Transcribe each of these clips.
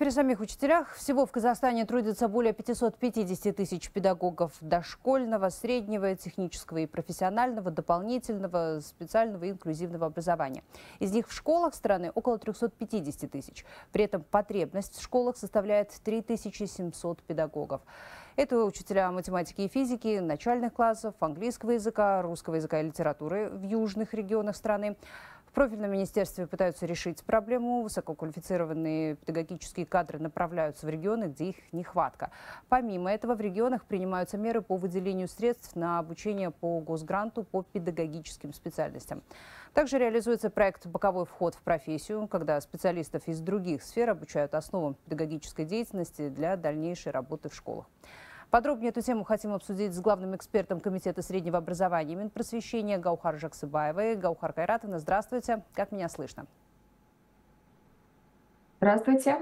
теперь о самих учителях. Всего в Казахстане трудится более 550 тысяч педагогов дошкольного, среднего, технического и профессионального, дополнительного, специального и инклюзивного образования. Из них в школах страны около 350 тысяч. При этом потребность в школах составляет 3700 педагогов. Это учителя математики и физики, начальных классов, английского языка, русского языка и литературы в южных регионах страны. В профильном министерстве пытаются решить проблему. Высококвалифицированные педагогические кадры направляются в регионы, где их нехватка. Помимо этого, в регионах принимаются меры по выделению средств на обучение по госгранту по педагогическим специальностям. Также реализуется проект «Боковой вход в профессию», когда специалистов из других сфер обучают основам педагогической деятельности для дальнейшей работы в школах. Подробнее эту тему хотим обсудить с главным экспертом Комитета среднего образования Минпросвещения Гаухар Жаксыбаевой. Гаухар Кайратовна, здравствуйте. Как меня слышно? Здравствуйте.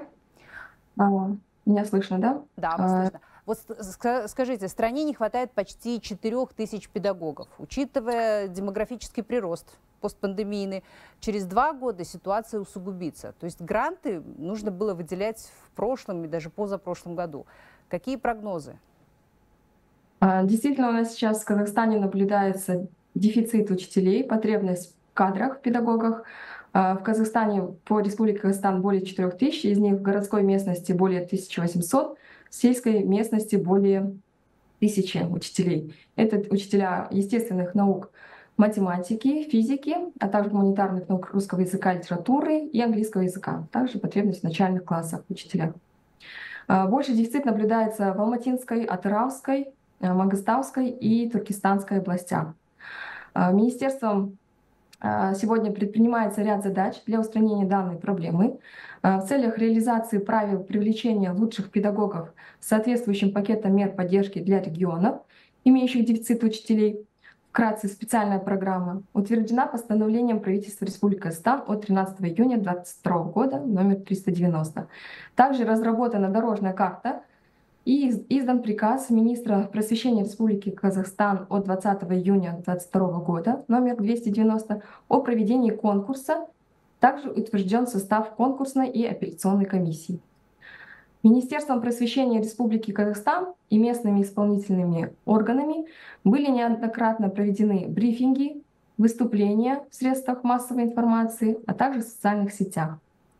Меня слышно, да? Да, вас слышно. Вот скажите, стране не хватает почти 4000 педагогов. Учитывая демографический прирост постпандемийный, через 2 года ситуация усугубится. То есть гранты нужно было выделять в прошлом и даже позапрошлом году. Какие прогнозы? Действительно, у нас сейчас в Казахстане наблюдается дефицит учителей, потребность в кадрах, в педагогах. В Казахстане, по республике Казахстан, более 4000, из них в городской местности более 1800, в сельской местности более 1000 учителей. Это учителя естественных наук, математики, физики, а также гуманитарных наук русского языка, литературы и английского языка. Также потребность в начальных классах учителя. Больше дефицит наблюдается в Алматинской, Атырауской, Мангыстауской и Туркестанской областях. Министерством сегодня предпринимается ряд задач для устранения данной проблемы. В целях реализации правил привлечения лучших педагогов с соответствующим пакетом мер поддержки для регионов, имеющих дефицит учителей, вкратце специальная программа, утверждена постановлением правительства Республики Казахстан от 13 июня 2022 года номер 390. Также разработана дорожная карта и издан приказ министра просвещения Республики Казахстан от 20 июня 2022 года номер 290 о проведении конкурса. Также утвержден состав конкурсной и апелляционной комиссии. Министерством просвещения Республики Казахстан и местными исполнительными органами были неоднократно проведены брифинги, выступления в средствах массовой информации, а также в социальных сетях.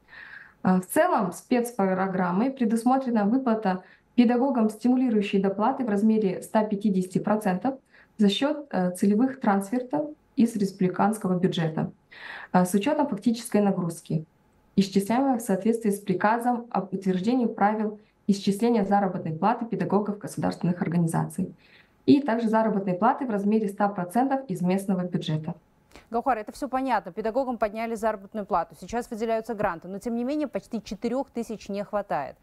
В целом спецпрограммой предусмотрена выплата педагогам стимулирующей доплаты в размере 150% за счет целевых трансфертов из республиканского бюджета с учетом фактической нагрузки, исчисляемой в соответствии с приказом об утверждении правил исчисления заработной платы педагогов государственных организаций и также заработной платы в размере 100% из местного бюджета. Гаухар, это все понятно. Педагогам подняли заработную плату. Сейчас выделяются гранты, но тем не менее почти 4000 не хватает.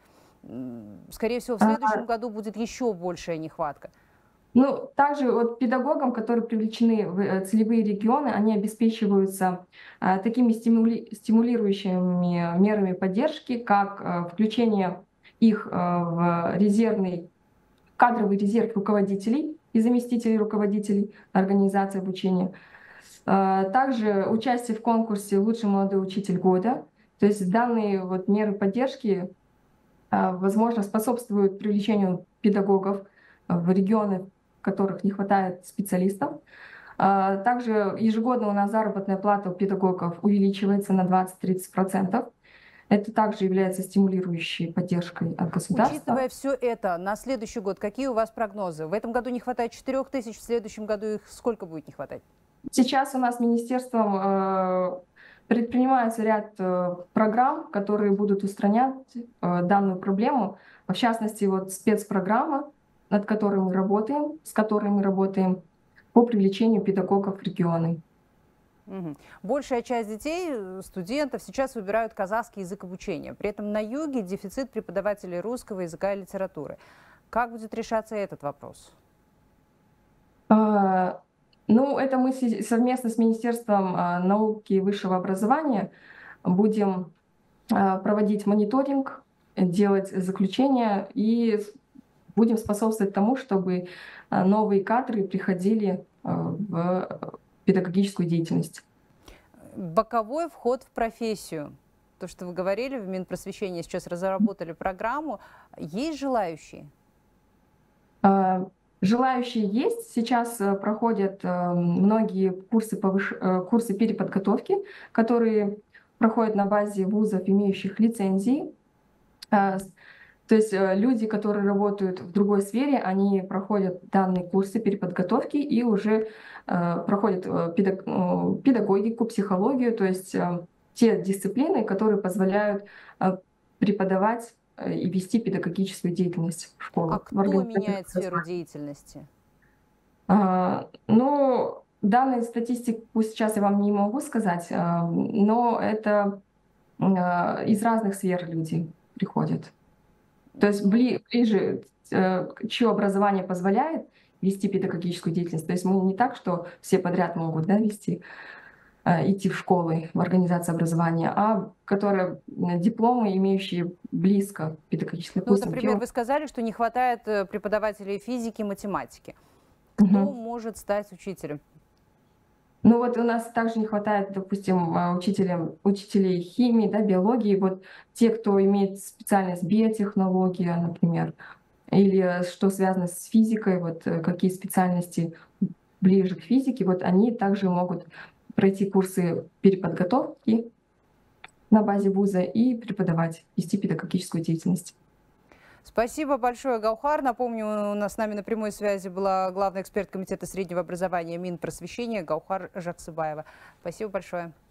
Скорее всего, в следующем году будет еще большая нехватка. Ну, также вот педагогам, которые привлечены в целевые регионы, они обеспечиваются такими стимулирующими мерами поддержки, как включение их в резервный кадровый резерв руководителей и заместителей руководителей организации обучения. Также участие в конкурсе «Лучший молодой учитель года». То есть данные вот меры поддержки, возможно, способствуют привлечению педагогов в регионы, в которых не хватает специалистов. Также ежегодно у нас заработная плата у педагогов увеличивается на 20-30%. Это также является стимулирующей поддержкой от государства. Учитывая все это, на следующий год какие у вас прогнозы? В этом году не хватает 4000, в следующем году их сколько будет не хватать? Сейчас у нас министерством предпринимается ряд программ, которые будут устранять данную проблему. В частности, вот спецпрограмма, над которой мы работаем, с которой мы работаем по привлечению педагогов в регионы. Большая часть детей, студентов сейчас выбирают казахский язык обучения. При этом на юге дефицит преподавателей русского языка и литературы. Как будет решаться этот вопрос? Ну, это мы совместно с Министерством науки и высшего образования будем проводить мониторинг, делать заключения и будем способствовать тому, чтобы новые кадры приходили в педагогическую деятельность. Боковой вход в профессию. то, что вы говорили, в Минпросвещении сейчас разработали программу. Есть желающие? Желающие есть. Сейчас проходят многие курсы переподготовки, которые проходят на базе вузов, имеющих лицензии. То есть люди, которые работают в другой сфере, они проходят данные курсы переподготовки и уже проходят педагогику, психологию, то есть те дисциплины, которые позволяют преподавать и вести педагогическую деятельность в школах. А кто меняет сферу деятельности? Ну, данную статистику сейчас я вам не могу сказать, но это из разных сфер люди приходят. То есть ближе, чье образование позволяет вести педагогическую деятельность. То есть мы не так, что все подряд могут, да, идти в школы, в организации образования, а которые дипломы, имеющие близко к педагогической. Ну, например, вы сказали, что не хватает преподавателей физики и математики. Кто может стать учителем? Ну вот у нас также не хватает, допустим, учителей химии, да, биологии. Вот те, кто имеет специальность биотехнология, например, или что связано с физикой, вот какие специальности ближе к физике, вот они также могут пройти курсы переподготовки на базе вуза и преподавать, вести педагогическую деятельность. Спасибо большое, Гаухар. Напомню, у нас с нами на прямой связи была главный эксперт Комитета среднего образования Минпросвещения Гаухар Жаксыбаева. Спасибо большое.